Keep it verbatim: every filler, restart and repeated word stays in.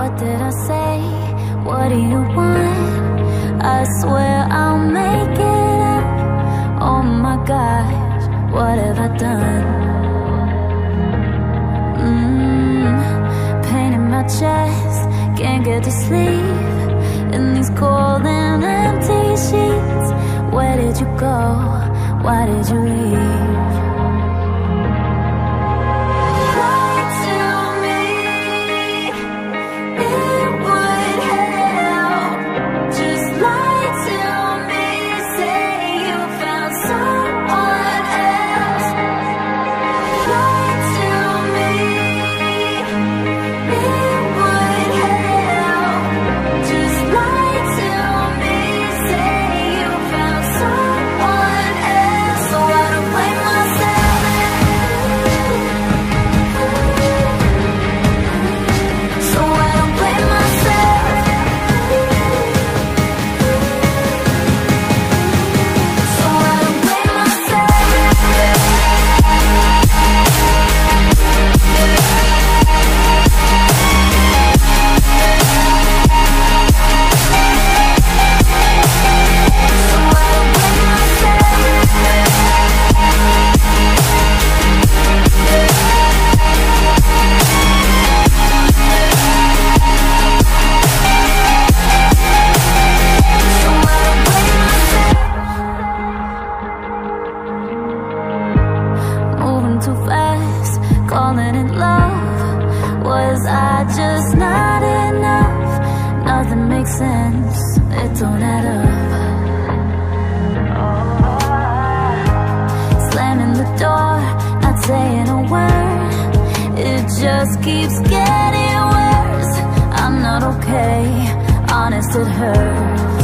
What did I say? What do you want? I swear I'll make it up. Oh my gosh, what have I done? Mmm, pain in my chest, can't get to sleep in these cold and empty sheets. Where did you go? Why did you leave? Calling it love. Was I just not enough? Nothing makes sense, it don't add up. Slamming the door, not saying a word. It just keeps getting worse. I'm not okay, honest it hurts.